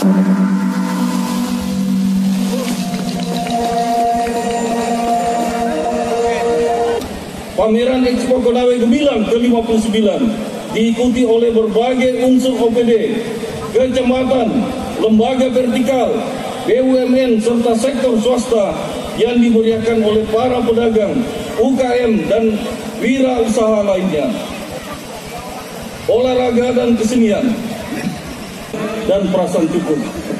Pameran Expo Konawe Gemilang ke-59 diikuti oleh berbagai unsur OPD, kecamatan, lembaga vertikal, BUMN serta sektor swasta yang dimeriahkan oleh para pedagang, UKM dan wirausaha lainnya. Olahraga dan kesenian dan perasaan cukup.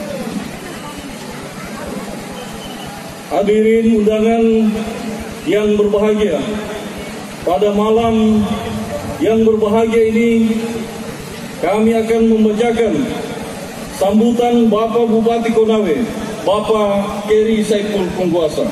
Hadirin undangan yang berbahagia, pada malam yang berbahagia ini kami akan membacakan sambutan Bapak Bupati Konawe, Bapak Keri Saiful Pungguasa.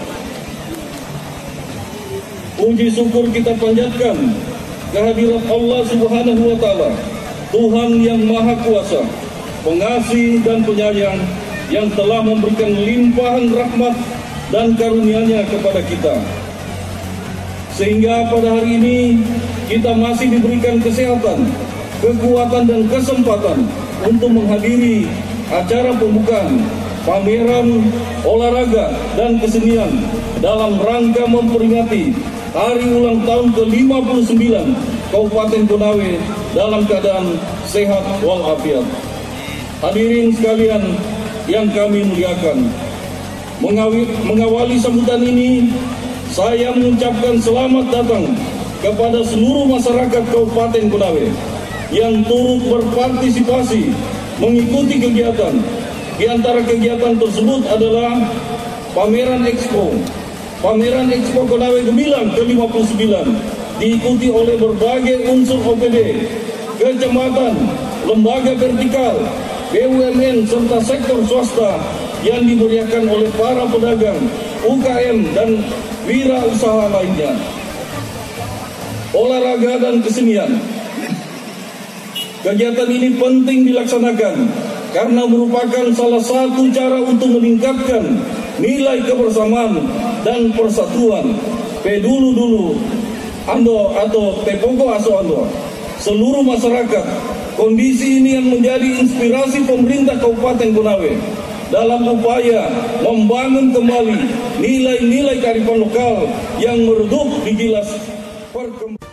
Puji syukur kita panjatkan kehadirat Allah Subhanahu wa Ta'ala, Tuhan yang Maha Kuasa, Pengasih dan Penyayang, yang telah memberikan limpahan rahmat dan karunia-Nya kepada kita, sehingga pada hari ini kita masih diberikan kesehatan, kekuatan dan kesempatan untuk menghadiri acara pembukaan pameran olahraga dan kesenian dalam rangka memperingati hari ulang tahun ke-59 Kabupaten Konawe dalam keadaan sehat walafiat. Hadirin sekalian yang kami muliakan, mengawali sambutan ini, saya mengucapkan selamat datang kepada seluruh masyarakat Kabupaten Konawe yang turut berpartisipasi mengikuti kegiatan. Di antara kegiatan tersebut adalah Pameran Expo Konawe Gemilang ke-59 diikuti oleh berbagai unsur OPD, kecamatan, lembaga vertikal, BUMN serta sektor swasta yang dimeriahkan oleh para pedagang, UKM dan wirausaha lainnya. Olahraga dan kesenian. Kegiatan ini penting dilaksanakan karena merupakan salah satu cara untuk meningkatkan nilai kebersamaan dan persatuan pedulu-dulu ando atau tepoko aso ando seluruh masyarakat. Kondisi ini yang menjadi inspirasi pemerintah Kabupaten Konawe dalam upaya membangun kembali nilai-nilai kearifan lokal yang meredup di gilas perkembangan.